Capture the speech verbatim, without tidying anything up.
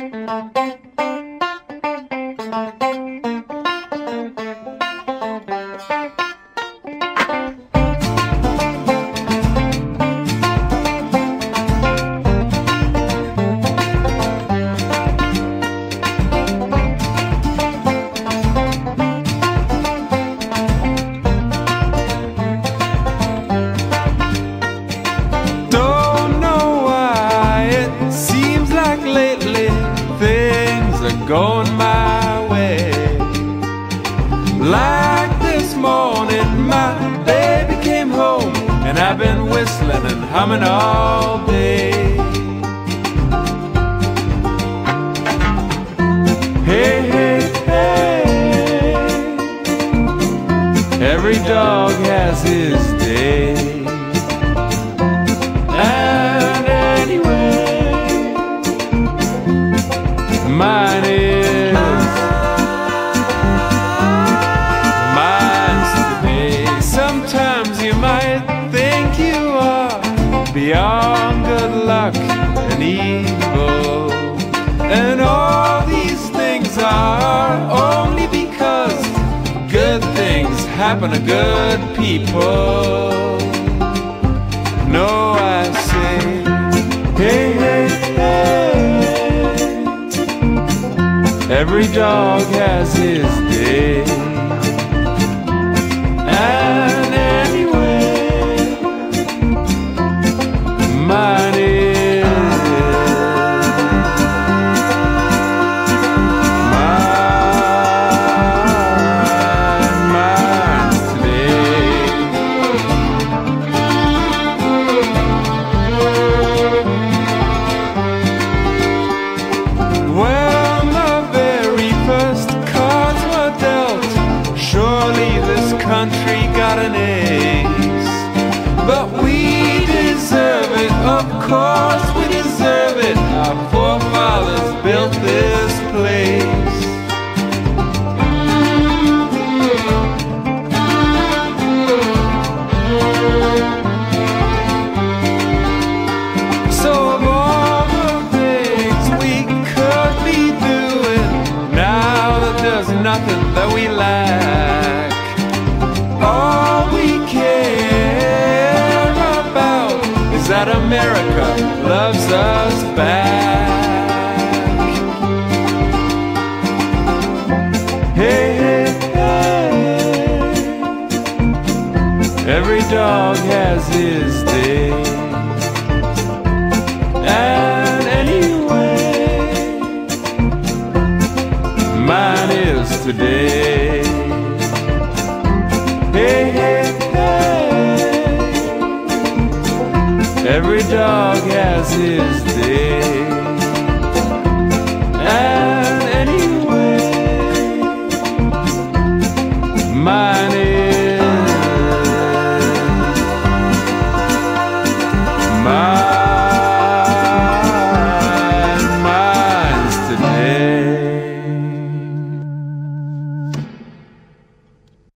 Going my way. Like this morning, my baby came home, and I've been whistling and humming all day. Hey, hey, hey, every dog has his day. And anyway, mine is beyond good luck and evil, and all these things are only because good things happen to good people. No, I say, hey, hey, hey, every dog has his day. And anyway, mine is, mine, mine today. Well, the very first cards were dealt. Surely this country got an ace, but we deserve it. Of course we deserve it. Our forefathers built this place. So of all the things we could be doing, now that there's nothing that we lack, all we care about is that America loves us back. Hey, hey, hey, every dog has his day. And anyway, mine is today. Hey, hey, hey, every dog has his day.